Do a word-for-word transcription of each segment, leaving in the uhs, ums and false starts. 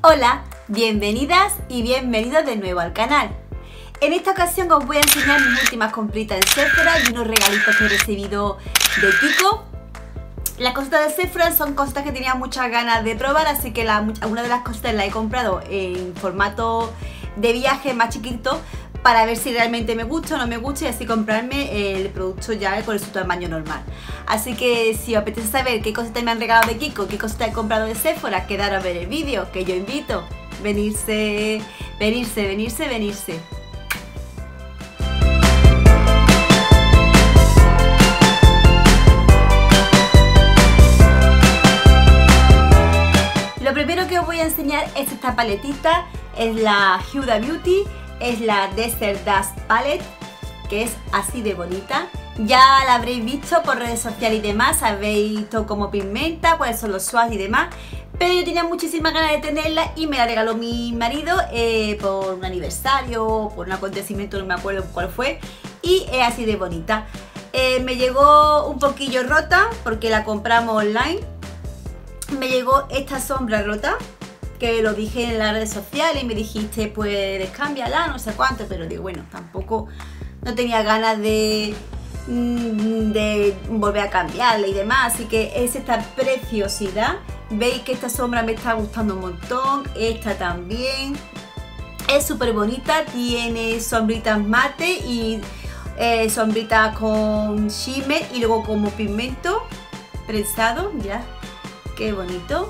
Hola, bienvenidas y bienvenidos de nuevo al canal. En esta ocasión os voy a enseñar mis últimas compritas en Sephora y unos regalitos que he recibido de Kiko. Las cositas de Sephora son cositas que tenía muchas ganas de probar, así que la, algunas de las cositas las he comprado en formato de viaje más chiquito para ver si realmente me gusta o no me gusta y así comprarme el producto ya con su tamaño normal. Así que si os apetece saber qué cositas me han regalado de Kiko, qué cositas he comprado de Sephora, quedaros a ver el vídeo, que yo invito. Venirse, venirse, venirse, venirse. Lo primero que os voy a enseñar es esta paletita, es la Huda Beauty. Es la Desert Dust Palette, que es así de bonita. Ya la habréis visto por redes sociales y demás, sabéis visto cómo pigmenta, cuáles son los swatches y demás. Pero yo tenía muchísimas ganas de tenerla y me la regaló mi marido eh, por un aniversario, por un acontecimiento, no me acuerdo cuál fue. Y es así de bonita. Eh, me llegó un poquillo rota porque la compramos online. Me llegó esta sombra rota, que lo dije en las redes sociales y me dijiste pues cámbiala, no sé cuánto, pero digo bueno, tampoco no tenía ganas de, de volver a cambiarla y demás, así que es esta preciosidad. Veis que esta sombra me está gustando un montón, esta también, es súper bonita, tiene sombritas mate y eh, sombritas con shimmer y luego como pigmento prensado, ya, qué bonito.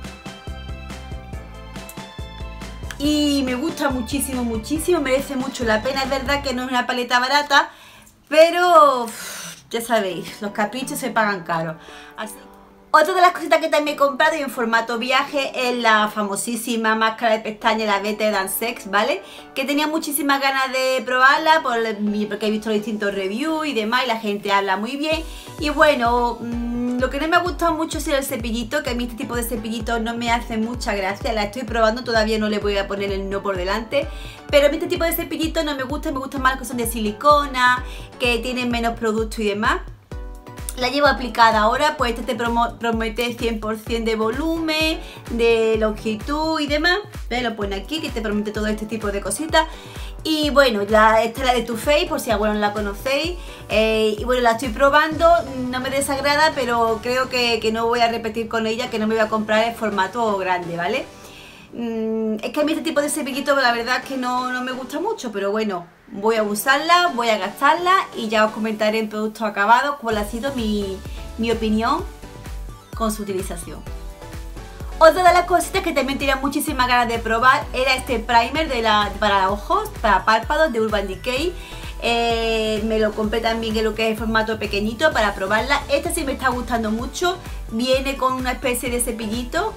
Y me gusta muchísimo, muchísimo, merece mucho la pena. Es verdad que no es una paleta barata, pero uff, ya sabéis, los caprichos se pagan caro. Así. Otra de las cositas que también he comprado y en formato viaje es la famosísima máscara de pestañas, la Better Than Sex, ¿vale? Que tenía muchísimas ganas de probarla por, porque he visto los distintos reviews y demás y la gente habla muy bien. Y bueno, mmm, lo que no me ha gustado mucho es el cepillito, que a mí este tipo de cepillitos no me hace mucha gracia. La estoy probando, todavía no le voy a poner el no por delante. Pero a mí este tipo de cepillitos no me gusta, me gustan más las que son de silicona, que tienen menos producto y demás. La llevo aplicada ahora, pues este te promete cien por cien de volumen, de longitud y demás. ¿Ves? Lo pone aquí, que te promete todo este tipo de cositas. Y bueno, la, esta es la de Too Faced, por si alguno no la conocéis. Eh, y bueno, la estoy probando, no me desagrada, pero creo que, que no voy a repetir con ella, que no me voy a comprar el formato grande, ¿vale? Mm, es que a mí este tipo de cepillito la verdad es que no, no me gusta mucho, pero bueno, voy a usarla, voy a gastarla y ya os comentaré en productos acabados cuál ha sido mi, mi opinión con su utilización. Otra de las cositas que también tenía muchísimas ganas de probar era este primer de la, para ojos, para párpados de Urban Decay. Eh, me lo compré también en lo que es formato pequeñito para probarla. Este sí me está gustando mucho, viene con una especie de cepillito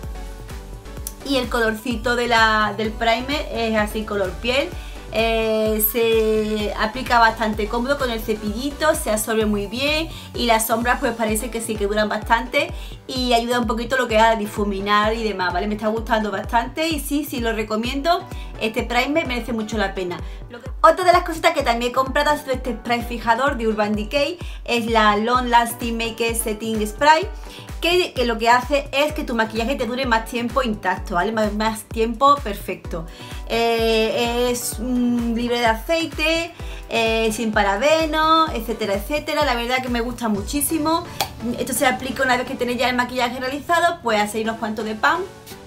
y el colorcito de la, del primer es así color piel. Eh, se aplica bastante cómodo con el cepillito, se absorbe muy bien y las sombras pues parece que sí que duran bastante y ayuda un poquito lo que es a difuminar y demás, ¿vale? Me está gustando bastante y sí, sí lo recomiendo. Este primer merece mucho la pena. Lo que... Otra de las cositas que también he comprado es este spray fijador de Urban Decay, es la Long Lasting Make Setting Spray. Que, que lo que hace es que tu maquillaje te dure más tiempo intacto, ¿vale? Más, más tiempo perfecto. Eh, es mm, libre de aceite, eh, sin parabenos, etcétera, etcétera. La verdad que me gusta muchísimo. Esto se aplica una vez que tenéis ya el maquillaje realizado, pues hacéis unos cuantos de pan.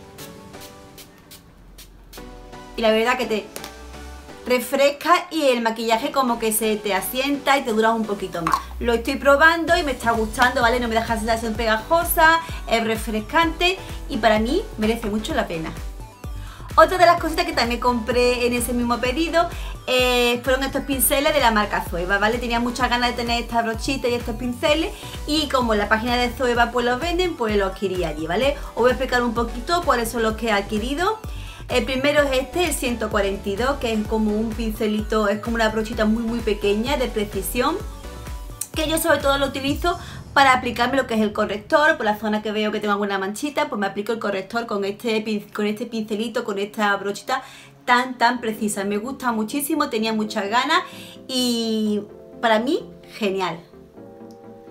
Y la verdad que te refresca y el maquillaje como que se te asienta y te dura un poquito más. Lo estoy probando y me está gustando, ¿vale? No me deja sensación pegajosa, es refrescante y para mí merece mucho la pena. Otra de las cositas que también compré en ese mismo pedido eh, fueron estos pinceles de la marca Zoeva, ¿vale? Tenía muchas ganas de tener estas brochitas y estos pinceles y como en la página de Zoeva pues los venden, pues los adquirí allí, ¿vale? Os voy a explicar un poquito cuáles son los que he adquirido. El primero es este, el ciento cuarenta y dos, que es como un pincelito, es como una brochita muy muy pequeña de precisión, que yo sobre todo lo utilizo para aplicarme lo que es el corrector, por la zona que veo que tengo alguna manchita, pues me aplico el corrector con este, con este pincelito, con esta brochita tan tan precisa. Me gusta muchísimo, tenía muchas ganas y para mí genial.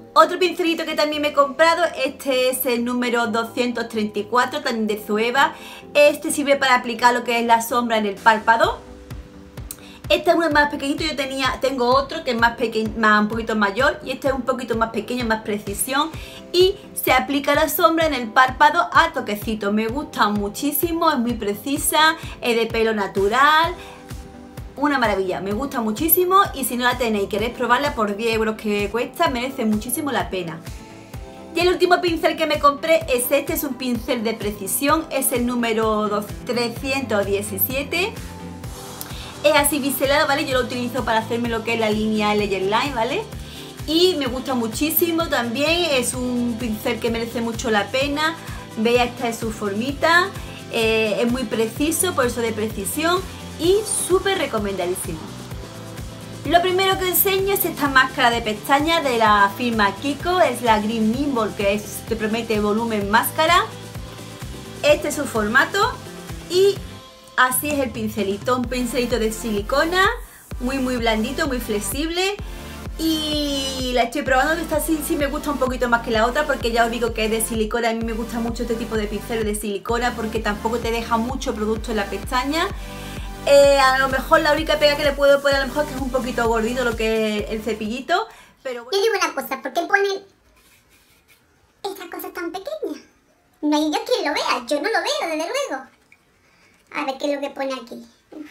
Otro pincelito que también me he comprado, este es el número doscientos treinta y cuatro, también de Zoeva. Este sirve para aplicar lo que es la sombra en el párpado. Este es uno más pequeñito, yo tenía, tengo otro que es más pequeño, más, un poquito mayor, y este es un poquito más pequeño, más precisión, y se aplica la sombra en el párpado a toquecito. Me gusta muchísimo, es muy precisa, es de pelo natural, una maravilla, me gusta muchísimo, y si no la tenéis y queréis probarla, por diez euros que cuesta, merece muchísimo la pena. Y el último pincel que me compré es este, es un pincel de precisión, es el número trescientos diecisiete. Es así biselado, ¿vale? Yo lo utilizo para hacerme lo que es la línea Legend Line, ¿vale? Y me gusta muchísimo también, es un pincel que merece mucho la pena. Veis, esta es su formita, eh, es muy preciso, por eso de precisión, y súper recomendadísimo. Lo primero que enseño es esta máscara de pestañas de la firma Kiko, es la Green Nimble, que es, te promete volumen máscara. Este es su formato y así es el pincelito, un pincelito de silicona, muy muy blandito, muy flexible. Y la estoy probando, esta sí, sí me gusta un poquito más que la otra, porque ya os digo que es de silicona. A mí me gusta mucho este tipo de pinceles de silicona porque tampoco te deja mucho producto en la pestaña. Eh, a lo mejor la única pega que le puedo poner a lo mejor es que es un poquito gordito lo que es el cepillito, pero bueno. Yo digo una cosa, ¿por qué ponen estas cosas tan pequeñas? No hay Dios quien lo vea, yo no lo veo, desde luego. A ver qué es lo que pone aquí. Uf.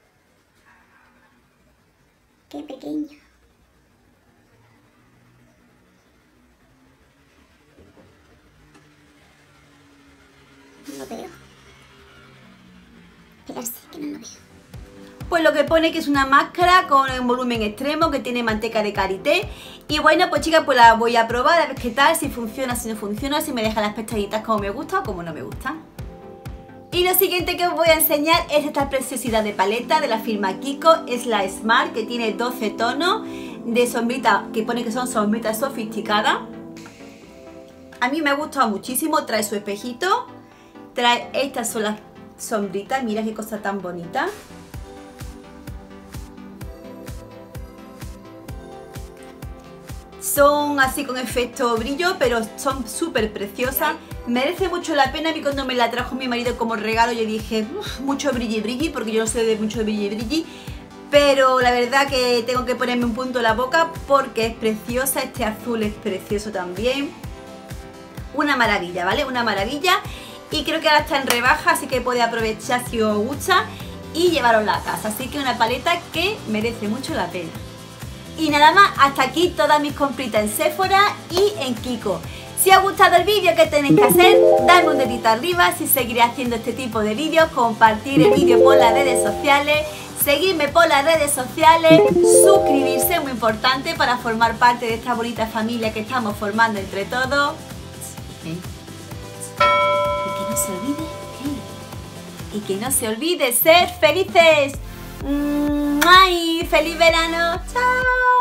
Qué pequeño. No lo veo. Esperarse, que no lo veo. Pues lo que pone que es una máscara con un volumen extremo, que tiene manteca de karité. Y bueno, pues chicas, pues la voy a probar a ver qué tal, si funciona, si no funciona, si me deja las pestañitas como me gusta o como no me gusta. Y lo siguiente que os voy a enseñar es esta preciosidad de paleta de la firma Kiko, es la Smart, que tiene doce tonos de sombrita, que pone que son sombritas sofisticadas. A mí me ha gustado muchísimo, trae su espejito, trae estas son las sombritas, mira qué cosa tan bonita. Son así con efecto brillo, pero son súper preciosas. Merece mucho la pena. A mí cuando me la trajo mi marido como regalo yo dije, mucho brilli brilli, porque yo no sé de mucho brilli brilli. Pero la verdad que tengo que ponerme un punto en la boca porque es preciosa. Este azul es precioso también. Una maravilla, ¿vale? Una maravilla. Y creo que ahora está en rebaja, así que podéis aprovechar si os gusta y llevarosla a casa. Así que una paleta que merece mucho la pena. Y nada más, hasta aquí todas mis compritas en Sephora y en Kiko. Si os ha gustado el vídeo, ¿qué tenéis que hacer? Darme un dedito arriba si seguiré haciendo este tipo de vídeos, compartir el vídeo por las redes sociales, seguirme por las redes sociales, suscribirse, muy importante para formar parte de esta bonita familia que estamos formando entre todos. ¿Eh? Y que no se olvide, ¿eh? Y que no se olvide ser felices. ¡Ay! ¡Feliz verano! ¡Chao!